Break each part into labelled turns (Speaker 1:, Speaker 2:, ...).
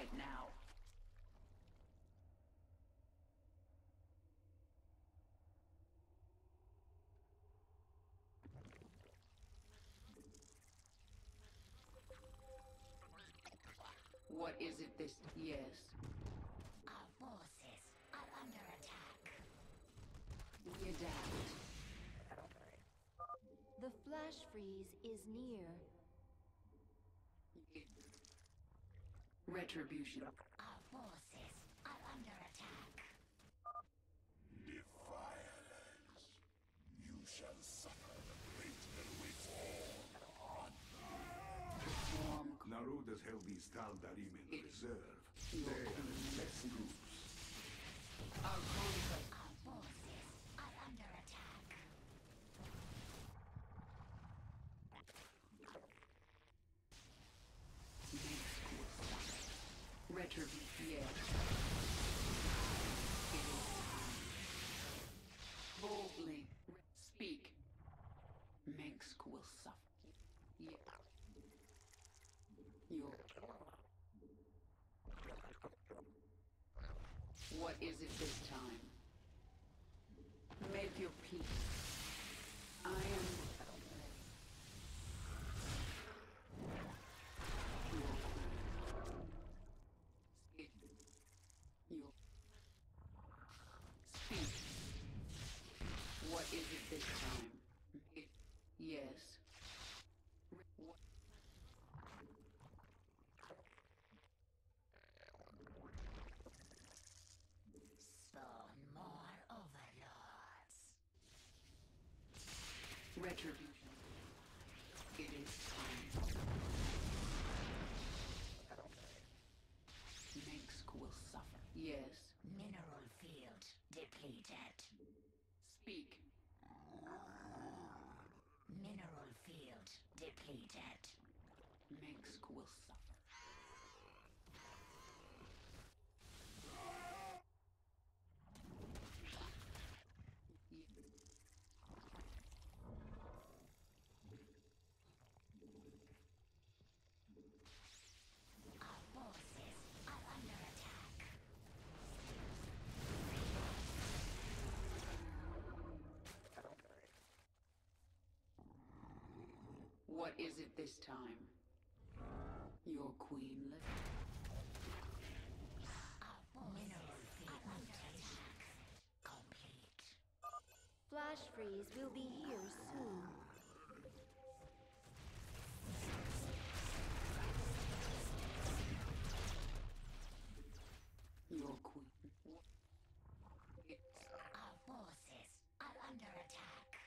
Speaker 1: right now. What is it this? Yes.
Speaker 2: Our forces are under attack.
Speaker 1: We adapt.
Speaker 3: The flash freeze is near.
Speaker 1: Retribution.
Speaker 2: Our forces are under attack.
Speaker 4: Defilers, you shall suffer the fate that awaits all.
Speaker 1: Swarm.
Speaker 4: Naruda's held these Tal'Darim in reserve. They are less loose.
Speaker 1: Our conquest.
Speaker 2: Our forces are under attack.
Speaker 1: Retribution. Yes. It is time. Boldly. Speak. Mengsk will suffer. Yeah. Your. What is it this time? Make your peace. I am. Speak. You. Speak. What is it this time? Yes. What?
Speaker 2: Spawn more overlords.
Speaker 1: Retribution. It is time. Mengsk will suffer. Yes.
Speaker 2: Mineral field depleted.
Speaker 1: Speak.
Speaker 2: Mineral field depleted.
Speaker 1: Mengsk will suffer.
Speaker 2: Our forces are under attack.
Speaker 1: What is it this time? Your queen lives.
Speaker 2: Our mineral field mutation complete.
Speaker 3: Flash freeze will be here soon.
Speaker 1: Your queen.
Speaker 2: Our forces are under attack.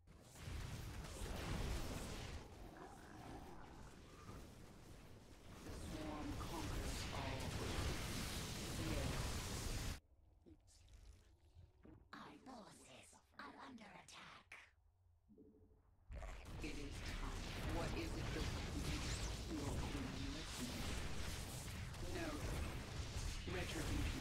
Speaker 1: The swarm conquers all. Yes.
Speaker 2: Our forces are under attack.
Speaker 1: It is time. What is it that your queen listens? No. Retribution.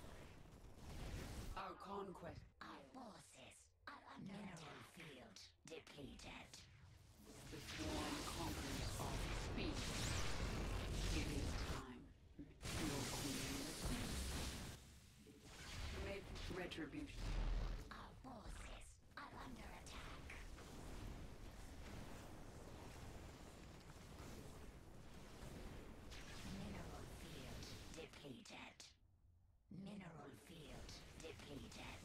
Speaker 1: Our conquest.
Speaker 2: Our forces are under mineral field depleted.
Speaker 1: The swarm conquers all. Speak. It is time. Your queen listens. Make retribution.
Speaker 2: Our forces are under attack. Mineral field depleted. Mineral field depleted.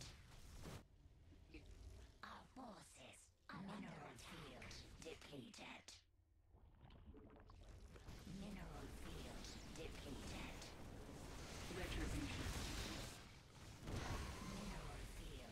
Speaker 2: Our forces are mineral field depleted. Mineral field depleted.
Speaker 1: Retribution.
Speaker 2: Mineral field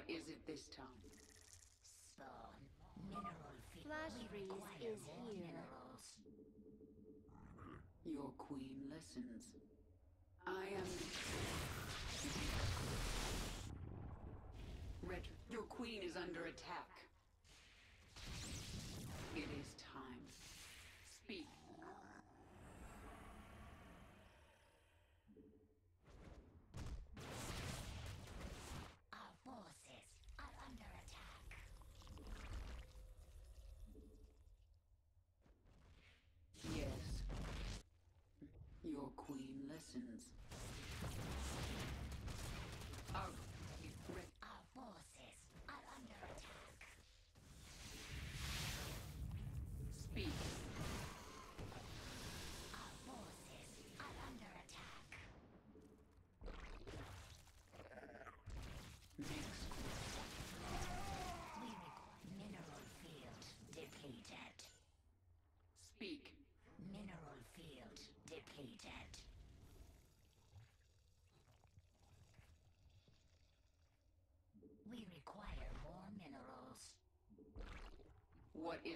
Speaker 1: What is it this time?
Speaker 2: Spawn. Mineral field.
Speaker 3: Flash
Speaker 2: We
Speaker 3: freeze
Speaker 2: require
Speaker 3: is
Speaker 2: more
Speaker 3: here.
Speaker 2: minerals.
Speaker 1: Your queen listens. I am... Your queen is under attack. It is time. Speak.
Speaker 2: Our forces are under attack.
Speaker 1: Yes. Your queen listens. Our...
Speaker 2: Our forces are under attack.
Speaker 1: Speak.
Speaker 2: Our forces are under attack.
Speaker 1: Next.
Speaker 2: We require mineral field depleted.
Speaker 1: Speak.
Speaker 2: Mineral field depleted. We require more minerals.
Speaker 1: What is...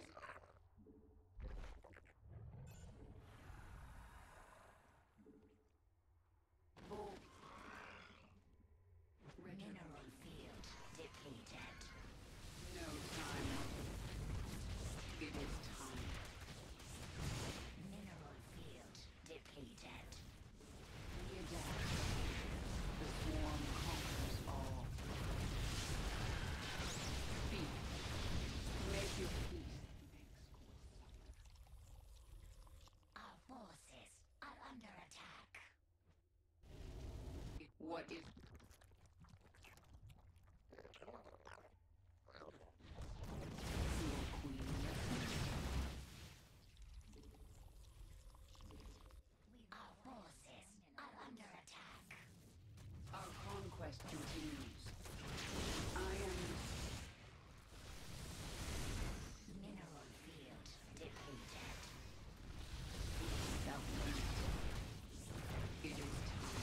Speaker 2: Mineral field depleted.
Speaker 1: No time. It is time.
Speaker 2: Mineral field depleted.
Speaker 1: We adapt. The swarm conquers all. Speak. Make your peace.
Speaker 2: Our forces are under attack.
Speaker 1: What is... Your queen listens.
Speaker 2: Our forces are under attack.
Speaker 1: Our conquest continues. I am...
Speaker 2: Mineral field depleted.
Speaker 1: without limit. It is time.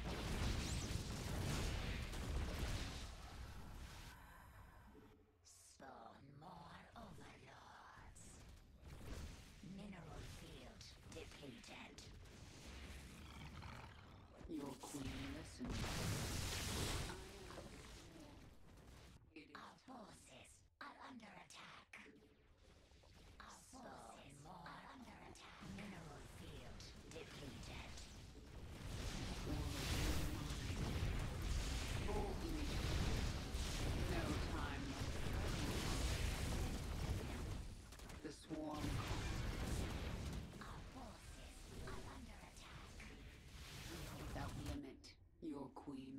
Speaker 2: Spawn more overlords. Mineral field depleted.
Speaker 1: Your queen listens. It is
Speaker 2: Our forces are under attack. Our forces are under attack. Mineral field depleted.
Speaker 1: boldly. No time. The swarm.
Speaker 2: Our forces are under attack.
Speaker 1: Without limit. Your queen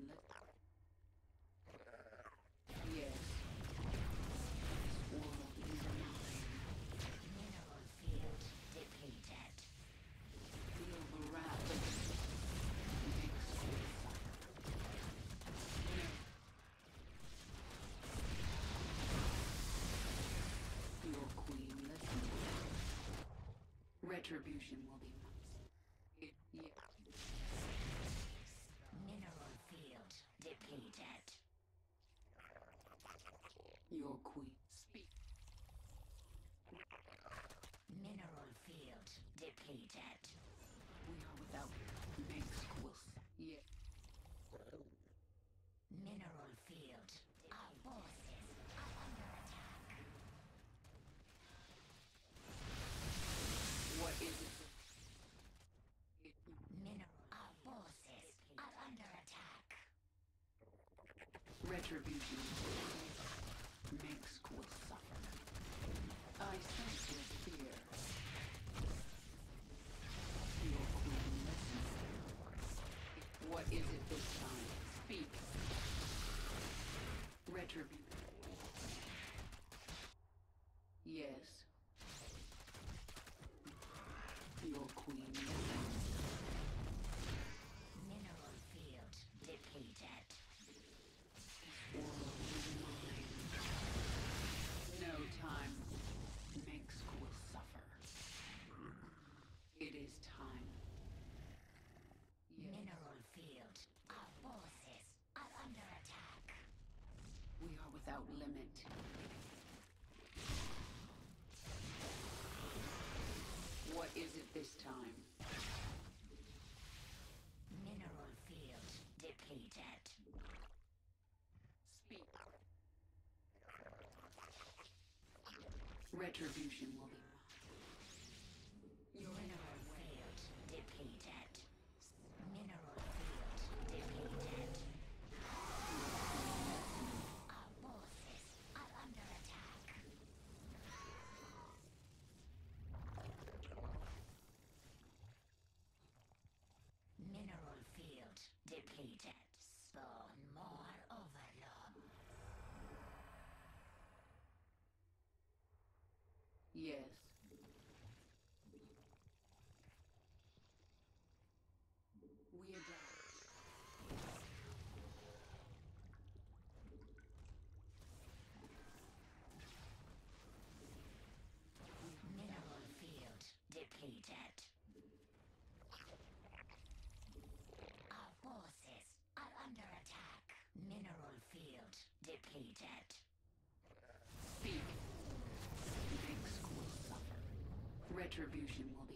Speaker 1: Yes. This world is mine.
Speaker 2: Mineral field depleted.
Speaker 1: Feel the wrath of makes me No. Your queen listens. Retribution will be mine.
Speaker 2: Mineral field depleted.
Speaker 1: Your queen. Speak.
Speaker 2: Mineral field depleted.
Speaker 1: We are without makes quills. Yeah.
Speaker 2: Mineral field. Our forces are under attack.
Speaker 1: What is it?
Speaker 2: Mineral. Our forces are under attack.
Speaker 1: Retribution makes quill suffer. I sense your fear. Your queen listens. What is it this time? Speak. Retribution. Yes. Your queen listens.
Speaker 2: Mineral field depleted.
Speaker 1: World is mine. No time makes quill suffer. It is time. Yes.
Speaker 2: Mineral field. Our forces are under attack.
Speaker 1: We are without limit. What is it this time?
Speaker 2: Mineral field depleted.
Speaker 1: Speak. Retribution will be mine.
Speaker 2: Mineral field depleted. Mineral field depleted. Our forces are under attack. Mineral field depleted. Spawn more overlord.
Speaker 1: Yes. We adapt.
Speaker 2: Mineral field depleted. Our forces are under attack. Mineral field depleted.
Speaker 1: Speak. Thanks will suffer. Retribution will be